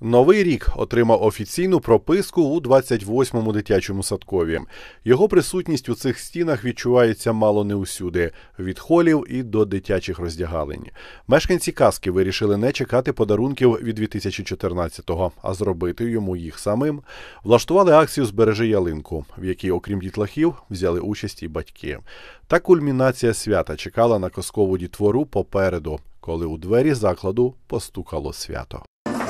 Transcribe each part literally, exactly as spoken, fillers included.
Новий рік отримав офіційну прописку у двадцять восьмому дитячому садкові. Його присутність у цих стінах відчувається мало не усюди – від холів і до дитячих роздягалень. Мешканці Каски вирішили не чекати подарунків від дві тисячі чотирнадцятого, а зробити йому їх самим. Влаштували акцію «Збережи ялинку», в якій, окрім дітлахів, взяли участь і батьки. Та кульмінація свята чекала на казкову дітвору попереду, коли у двері закладу постукало свято.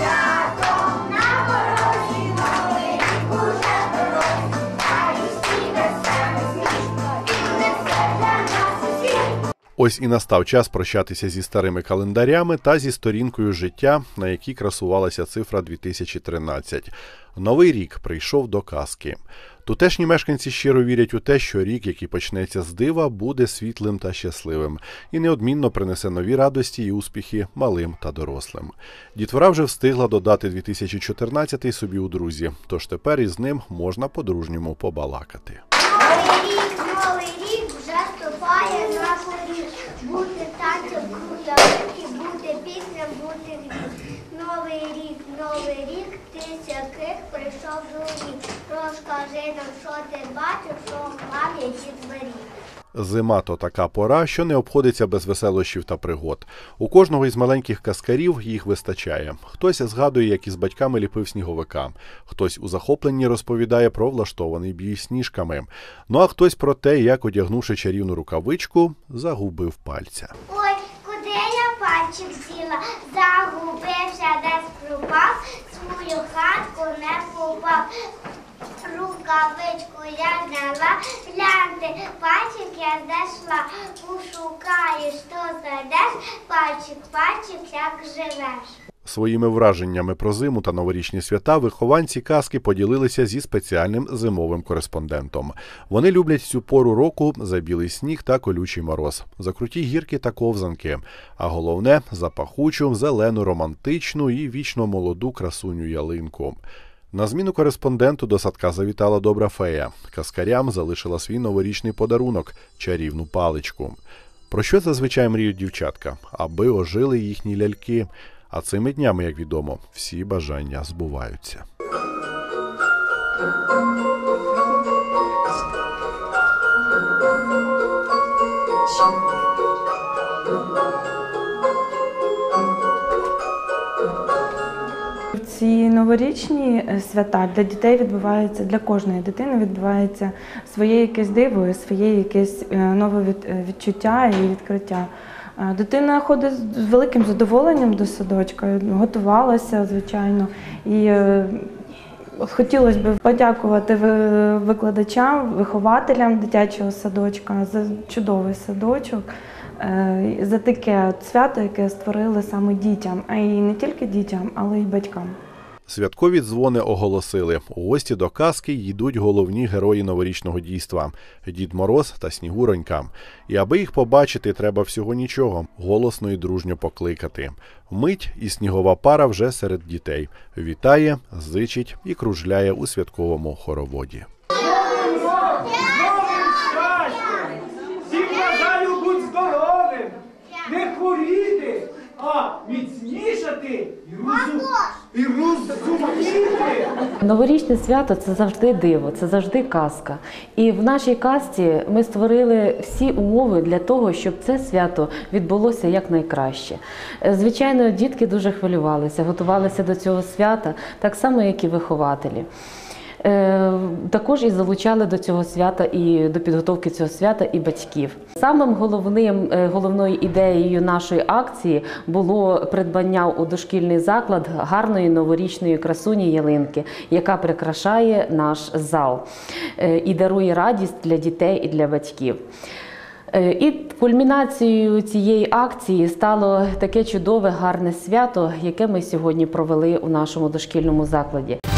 Ось і настав час прощатися зі старими календарями та зі сторінкою життя, на якій красувалася цифра дві тисячі тринадцять. Новий рік прийшов до Каски. Тутешні мешканці щиро вірять у те, що рік, який почнеться з дива, буде світлим та щасливим і неодмінно принесе нові радості і успіхи малим та дорослим. Дітвора вже встигла додати дві тисячі чотирнадцятий собі у друзі, тож тепер із ним можна по-дружньому побалакати. Новий рік, новий рік вже вступає на поріг. Бути танцем, крутовики, бути пісням, бути гріх. Новий рік, новий рік, ти сяких прийшов до рік. Розкажи нам, що ти бачив, що мав які двері. Зима – то така пора, що не обходиться без веселощів та пригод. У кожного із маленьких каскарів їх вистачає. Хтось згадує, як із батьками ліпив сніговика. Хтось у захопленні розповідає про влаштований бій сніжками. Ну а хтось про те, як, одягнувши чарівну рукавичку, загубив пальця. Ой, куди я пальчик взяла? Загубився, десь пропав, свою хатку не попав. Рукавичку я зняла, гляньте, пальчик я знайшла. Пошукаєш, що знайдеш, пальчик, пальчик, як живеш. Своїми враженнями про зиму та новорічні свята вихованці Каски поділилися зі спеціальним зимовим кореспондентом. Вони люблять цю пору року за білий сніг та колючий мороз, за круті гірки та ковзанки, а головне – за пахучу, зелену, романтичну і вічно молоду красуню ялинку. На зміну кореспонденту до садка завітала добра фея. Каскарям залишила свій новорічний подарунок – чарівну паличку. Про що зазвичай мріють дівчатка? Аби ожили їхні ляльки. А цими днями, як відомо, всі бажання збуваються. Ці новорічні свята для дітей відбуваються, для кожної дитини відбувається своє якесь диво, своє якесь нове відчуття і відкриття. Дитина ходить з великим задоволенням до садочка, готувалася, звичайно, і хотілося б подякувати викладачам, вихователям дитячого садочка за чудовий садочок, за таке свято, яке створили саме дітям, а й не тільки дітям, але й батькам. Святкові дзвони оголосили – у гості до Каски йдуть головні герої новорічного дійства – Дід Мороз та Снігуронька. І аби їх побачити, треба всього нічого – голосно і дружньо покликати. Вмить і снігова пара вже серед дітей. Вітає, зичить і кружляє у святковому хороводі. Всім бажаю бути здоровим, не хворіти, а міцнішати і розуміти. І розуміти. Новорічне свято – це завжди диво, це завжди казка. І в нашій казці ми створили всі умови для того, щоб це свято відбулося якнайкраще. Звичайно, дітки дуже хвилювалися, готувалися до цього свята, так само, як і вихователі. Також і залучали до цього свята і до підготовки цього свята і батьків. Самим головним, головною ідеєю нашої акції було придбання у дошкільний заклад гарної новорічної красуні ялинки, яка прикрашає наш зал і дарує радість для дітей і для батьків. І кульмінацією цієї акції стало таке чудове, гарне свято, яке ми сьогодні провели у нашому дошкільному закладі.